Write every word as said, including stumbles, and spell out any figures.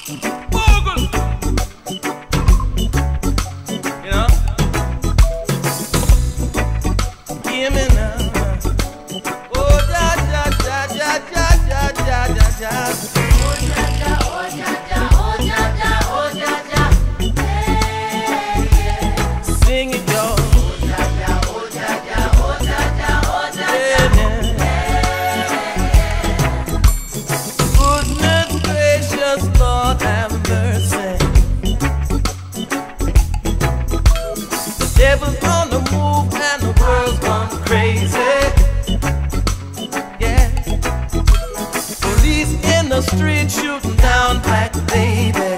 You know? Hear me now. Oh, ja, ja, ja, ja, ja, ja, ja, ja, ja. Oh ja ja, oh ja ja, oh ja ja, oh ja ja. Hey, yeah. Sing it, y'all. Oh ja ja, oh ja ja, oh ja ja, oh ja ja. Yeah, yeah. Goodness gracious, Lord have mercy. The devil's on the move and the world's gone crazy. Yeah. Police in the street shooting down black babies.